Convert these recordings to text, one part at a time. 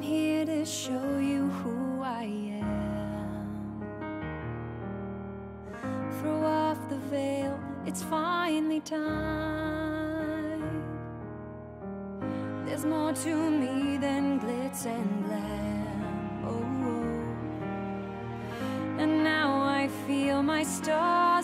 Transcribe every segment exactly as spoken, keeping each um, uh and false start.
I'm here to show you who I am. Throw off the veil, it's finally time. There's more to me than glitz and glam. Oh, oh. And now I feel my stars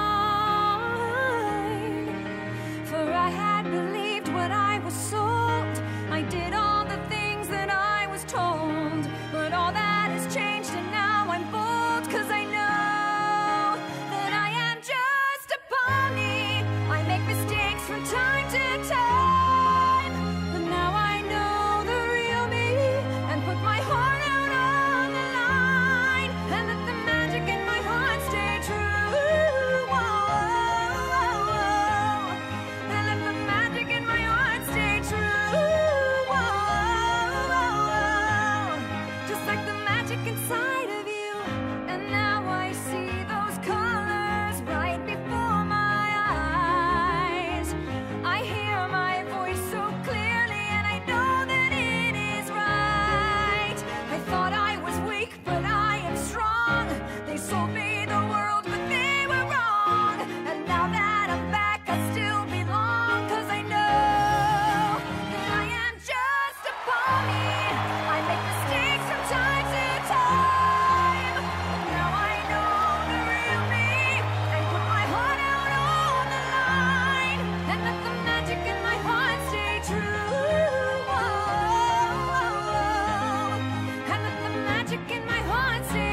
align. For I had believed what I was sold. I did all the things that I was told. But all that has changed and now I'm bold. Cause I know that I am just a pony. I make mistakes from time to time. But now I know the real me and put my heart out on the line. And let the magic in my heart stay true. Whoa, whoa, whoa. And let the magic in my heart stay true. Whoa, whoa, whoa. Just like the magic inside of you. And now I see those colors right before my eyes. I hear my voice so clearly and I know that it is right. I thought I was weak, but I am strong. They sold me the world, but they were wrong. And now that I'm back, I still belong. Cause I know that I am just a pony. I make mistakes from time to time. Now I know the real me and put my heart out on the line. And let the magic in my heart stay true. Whoa, whoa, whoa. And let the magic in my heart stay